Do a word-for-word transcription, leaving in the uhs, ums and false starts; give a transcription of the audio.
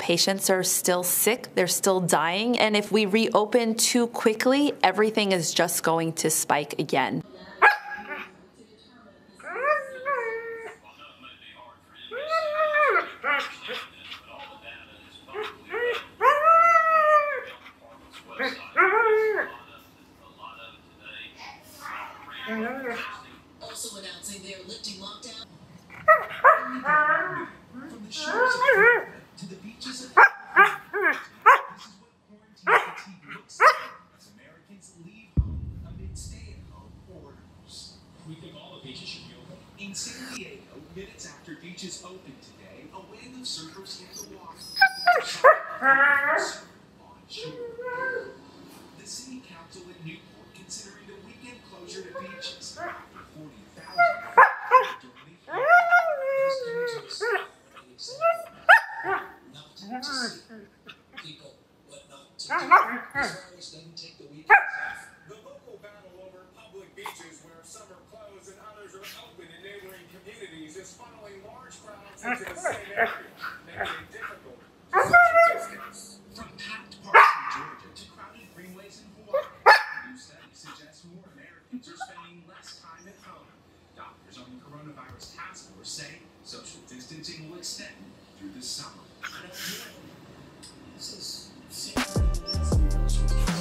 patients are still sick, they're still dying, and if we reopen too quickly, everything is just going to spike again. Also announcing they are lifting lockdown from the shores of Florida to the beaches of California. This is what quarantine fatigue looks like as Americans leave home amid stay-at-home orders. We think all the beaches should be open. In San Diego, minutes after beaches opened today, a wave of surfers hit the water. On shore. The city council in Newport considering a weekend closure to beaches after forty thousand during the heat. Not to see people, what not to do. This virus doesn't take the weekends off. The local battle over public beaches where some are closed and others are open in neighboring communities is funneling large crowds into the same area, making it difficult to social distance. From packed parks in Georgia to crowded greenways in Hawaii, a new study suggests more Americans are spending less time at home. Doctors on the coronavirus task force say social distancing will extend through the summer. This is